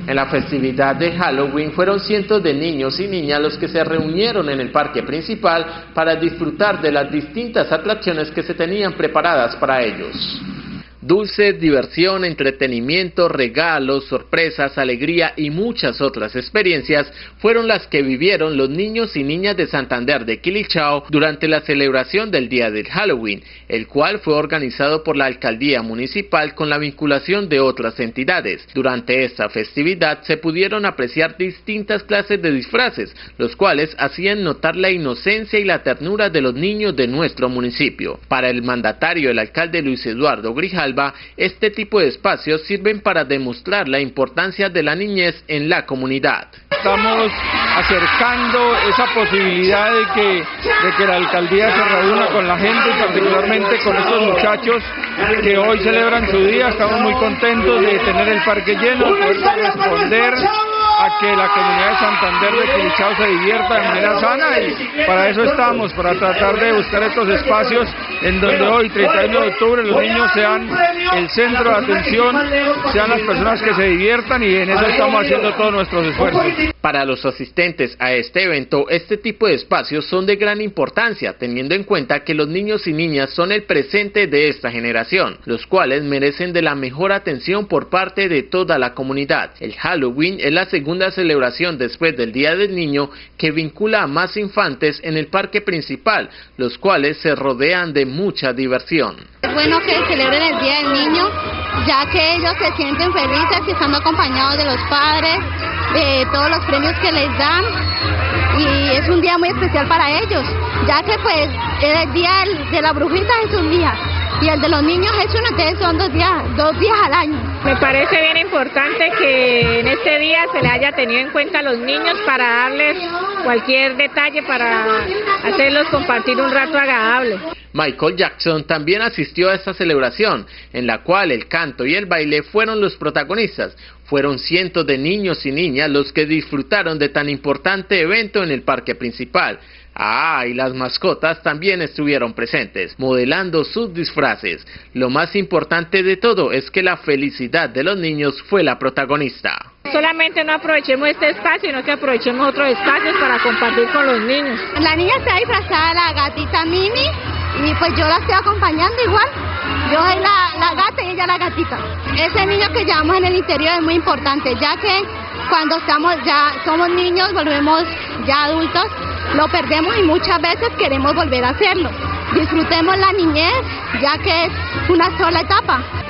En la festividad de Halloween fueron cientos de niños y niñas los que se reunieron en el parque principal para disfrutar de las distintas atracciones que se tenían preparadas para ellos. Dulces, diversión, entretenimiento, regalos, sorpresas, alegría y muchas otras experiencias fueron las que vivieron los niños y niñas de Santander de Quilichao durante la celebración del día del Halloween, el cual fue organizado por la alcaldía municipal con la vinculación de otras entidades. Durante esta festividad se pudieron apreciar distintas clases de disfraces, los cuales hacían notar la inocencia y la ternura de los niños de nuestro municipio. Para el mandatario, el alcalde Luis Eduardo Grijalva, este tipo de espacios sirven para demostrar la importancia de la niñez en la comunidad. Estamos acercando esa posibilidad de que la alcaldía se reúna con la gente y particularmente con estos muchachos que hoy celebran su día. Estamos muy contentos de tener el parque lleno, poder responder a que la comunidad de Santander de Quilichao se divierta de manera sana, y para eso estamos, para tratar de buscar estos espacios en donde hoy, 31 de octubre, los niños sean el centro de atención, sean las personas que se diviertan, y en eso estamos haciendo todos nuestros esfuerzos. Para los asistentes a este evento, este tipo de espacios son de gran importancia, teniendo en cuenta que los niños y niñas son el presente de esta generación, los cuales merecen de la mejor atención por parte de toda la comunidad. El Halloween es la segunda celebración después del Día del Niño que vincula a más infantes en el parque principal, los cuales se rodean de mucha diversión. Es bueno que celebren el Día del Niño, ya que ellos se sienten felices y están acompañados de los padres, de todos los premios que les dan, y es un día muy especial para ellos, ya que pues el Día de la Brujita es un día y el de los niños es uno, entonces son dos días al año. Me parece bien importante que en este día se le haya tenido en cuenta a los niños para darles cualquier detalle, para hacerlos compartir un rato agradable. Michael Jackson también asistió a esta celebración, en la cual el canto y el baile fueron los protagonistas. Fueron cientos de niños y niñas los que disfrutaron de tan importante evento en el parque principal. Y las mascotas también estuvieron presentes, modelando sus disfraces. Lo más importante de todo es que la felicidad de los niños fue la protagonista. Solamente no aprovechemos este espacio, sino que aprovechemos otros espacios para compartir con los niños. La niña está disfrazada de la gatita Mini y pues yo la estoy acompañando igual. Yo soy la gata y ella la gatita. Ese niño que llevamos en el interior es muy importante, ya que cuando somos niños, volvemos ya adultos, lo perdemos y muchas veces queremos volver a hacerlo. Disfrutemos la niñez, ya que es una sola etapa.